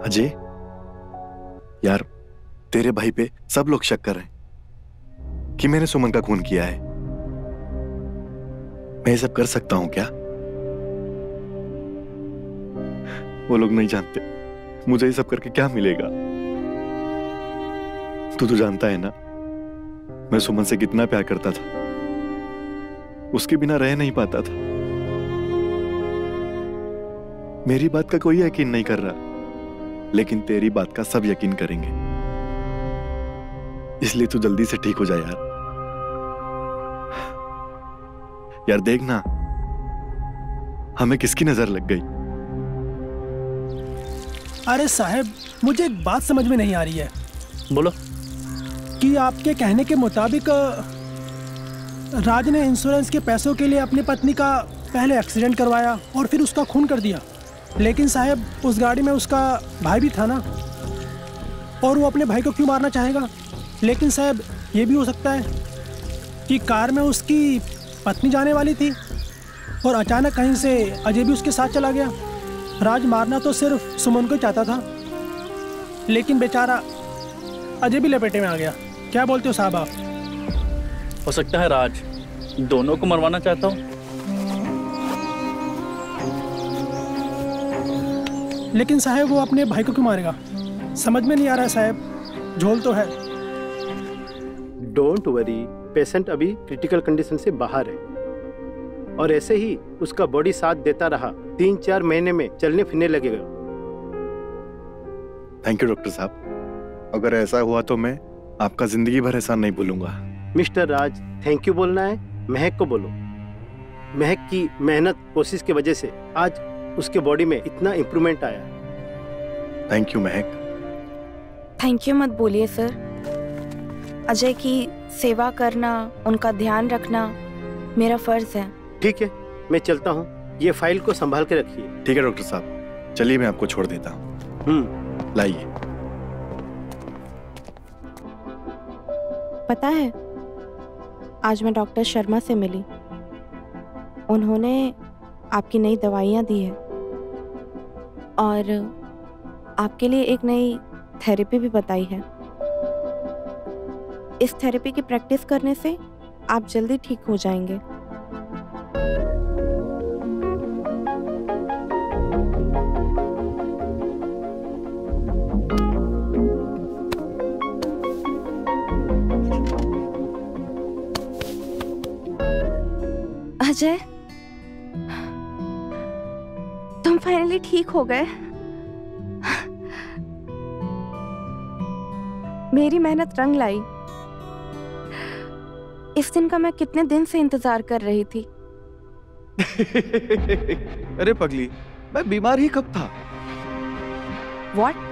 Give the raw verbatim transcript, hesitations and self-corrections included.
अजय, यार तेरे भाई पे सब लोग शक कर रहे हैं कि मैंने सुमन का खून किया है। मैं ये सब कर सकता हूं क्या? वो लोग नहीं जानते मुझे ये सब करके क्या मिलेगा। तू तो जानता है ना मैं सुमन से कितना प्यार करता था, उसके बिना रह नहीं पाता था। मेरी बात का कोई यकीन नहीं कर रहा, लेकिन तेरी बात का सब यकीन करेंगे। इसलिए तू जल्दी से ठीक हो जाए यार। यार देखना हमें किसकी नजर लग गई। अरे साहब, मुझे एक बात समझ में नहीं आ रही है। बोलो। कि आपके कहने के मुताबिक राज ने इंश्योरेंस के पैसों के लिए अपनी पत्नी का पहले एक्सीडेंट करवाया और फिर उसका खून कर दिया। लेकिन साहब उस गाड़ी में उसका भाई भी था ना, और वो अपने भाई को क्यों मारना चाहेगा? लेकिन साहब ये भी हो सकता है कि कार में उसकी पत्नी जाने वाली थी और अचानक कहीं से अजय भी उसके साथ चला गया। राज मारना तो सिर्फ सुमन को ही चाहता था, लेकिन बेचारा अजय भी लपेटे में आ गया। क्या बोलते हो साहब आप? हो सकता है राज दोनों को मरवाना चाहता हूँ। लेकिन साहब वो अपने भाई को क्यों मारेगा? समझ में नहीं आ रहा है साहब। झोल तो है। डोंट वरी, पेशेंट अभी क्रिटिकल कंडीशन से बाहर है और ऐसे ही उसका बॉडी साथ देता रहा, तीन चार महीने में चलने फिरने लगेगा। थैंक यू डॉक्टर साहब। अगर ऐसा हुआ तो मैं आपका जिंदगी भर एहसान नहीं भूलूंगा। मिस्टर राज, थैंक यू बोलना है महक को बोलो। महक की मेहनत कोशिश की वजह से आज उसके बॉडी में इतना इम्प्रूवमेंट आया। Thank you Mahak. Thank you मत बोलिए सर। अजय की सेवा करना, उनका ध्यान रखना मेरा फर्ज है। ठीक है, मैं चलता हूँ। ये फाइल को संभाल के रखिए। ठीक है डॉक्टर साहब, चलिए मैं आपको छोड़ देता हूँ। हम्म लाइए। पता है आज मैं डॉक्टर शर्मा से मिली। उन्होंने आपकी नई दवाइयाँ दी है और आपके लिए एक नई थेरेपी भी बताई है। इस थेरेपी की प्रैक्टिस करने से आप जल्दी ठीक हो जाएंगे। अजय, तुम फाइनली ठीक हो गए। मेरी मेहनत रंग लाई। इस दिन का मैं कितने दिन से इंतजार कर रही थी। अरे पगली, मैं बीमार ही कब था? What?